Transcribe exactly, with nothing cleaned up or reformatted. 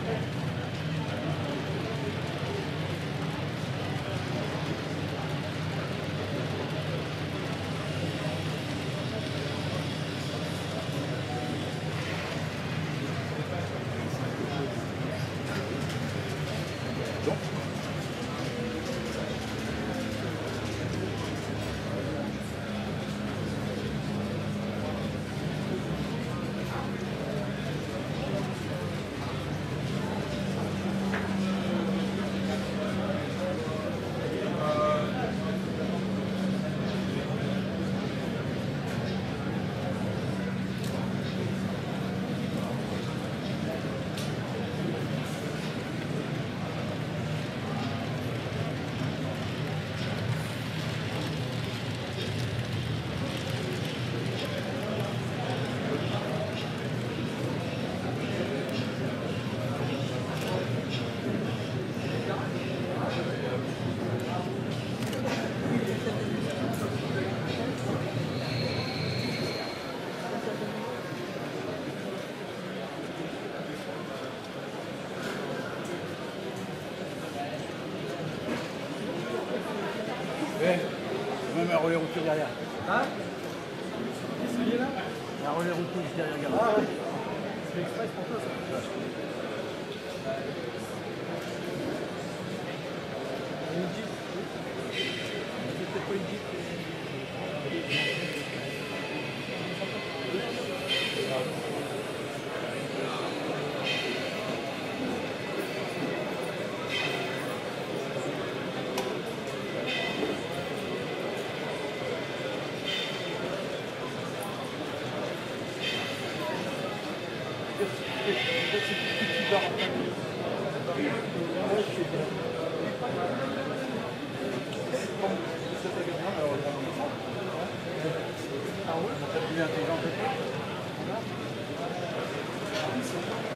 Ouais, même un relais routier derrière. Hein? Essayez là? Un relais routier juste derrière, regarde. Ah ouais. C'est express pour toi ça. Une Jeep. C'est peut-être pas une Jeep. Ah ouais, ça devient intelligent.